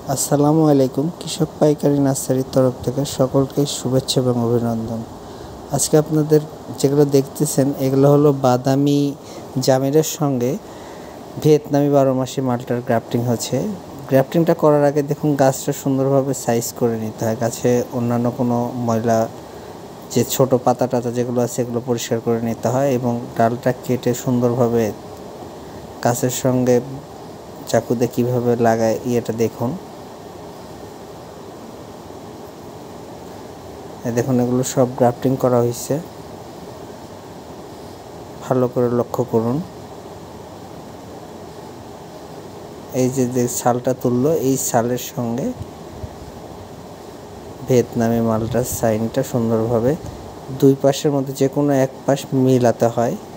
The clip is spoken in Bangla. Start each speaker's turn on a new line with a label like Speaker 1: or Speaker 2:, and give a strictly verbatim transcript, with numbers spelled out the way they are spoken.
Speaker 1: আসসালামু আলাইকুম। কৃষক পাইকারি নার্সারির তরফ থেকে সকলকে শুভেচ্ছা এবং অভিনন্দন। আজকে আপনাদের যেগুলো দেখতেছেন এগুলো হলো বাদামি জামের সঙ্গে ভিয়েতনামি বারো মাসি মালটার গ্রাফটিং হচ্ছে। গ্রাফটিংটা করার আগে দেখুন গাছটা সুন্দরভাবে সাইজ করে নিতে হয়। গাছে অন্যান্য কোনো ময়লা যে ছোট পাতা টাতা যেগুলো আছে এগুলো পরিষ্কার করে নিতে হয় এবং ডালটা কেটে সুন্দরভাবে গাছের সঙ্গে চাকুতে কীভাবে লাগায় ইয়েটা দেখুন। দেখুন এগুলো সব গ্রাফটিং করা হয়েছে, ভালো করে লক্ষ্য করুন। এই যে যে ছালটা তুললো এই ছালের সঙ্গে ভিয়েতনামি মালটার সাইনটা সুন্দরভাবে দুই পাশের মধ্যে যে কোনো এক পাশ মিলাতে হয়।